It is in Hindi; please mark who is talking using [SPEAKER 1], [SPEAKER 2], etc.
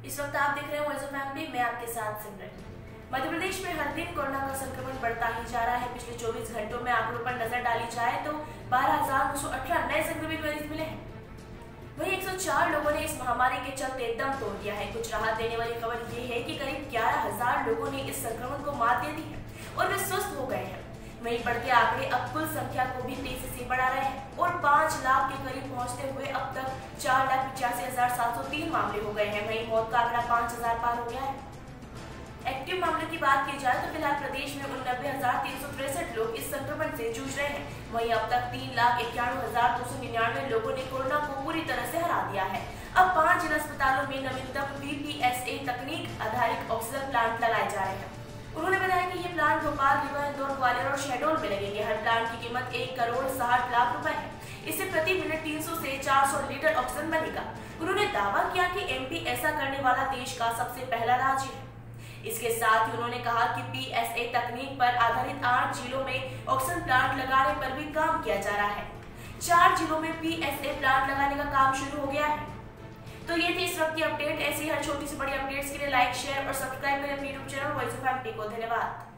[SPEAKER 1] इस वक्त आप देख रहे हैं वॉइस ऑफ एमपी, मैं आपके साथ सिमरन। मध्य प्रदेश में हर दिन कोरोना का संक्रमण बढ़ता ही जा रहा है। पिछले 24 घंटों में आंकड़ों पर नजर डाली जाए तो 12,918 नए संक्रमित मरीज मिले हैं। वहीं 104 लोगों ने इस महामारी के चलते दम तोड़ दिया है। कुछ राहत देने वाली खबर ये है कि करीब 11,000 लोगों ने इस संक्रमण को मात दे दी है और वे स्वस्थ हो गए हैं। वहीं बढ़ते आंकड़े अब कुल संख्या को भी तेजी से बढ़ा रहे हैं और 5 लाख के करीब पहुंचते हुए अब तक 4,85,703 मामले हो गए हैं। वहीं मौत का आंकड़ा 5,000 पार हो गया है। एक्टिव मामलों की बात की जाए तो फिलहाल प्रदेश में 89,363 लोग इस संक्रमण से जूझ रहे हैं। वहीं अब तक 3,91,299 लोगों ने कोरोना को पूरी तरह से हरा दिया है। अब 5 जिला अस्पतालों में नवीनतम BPSA तकनीक आधारित ऑक्सीजन प्लांट लगाए जा रहे हैं। उन्होंने बताया कि ये प्लांट भोपाल, रीवा, इंदौर, ग्वालियर और शहडोल में लगेंगे। हर प्लांट की कीमत 1,60,00,000 रुपए है। इससे प्रति मिनट 300 से 400 लीटर ऑक्सीजन बनेगा। उन्होंने दावा किया कि MP ऐसा करने वाला देश का सबसे पहला राज्य है। इसके साथ ही उन्होंने कहा कि PSA तकनीक पर आधारित 8 जिलों में ऑक्सीजन प्लांट लगाने पर भी काम किया जा रहा है। 4 जिलों में PSA प्लांट लगाने का काम शुरू हो गया है। तो ये थी इस वक्त की अपडेट। ऐसी हर छोटी से बड़ी अपडेट्स के लिए लाइक, शेयर और सब्सक्राइब करें अपने YouTube channel voice of MP को। धन्यवाद।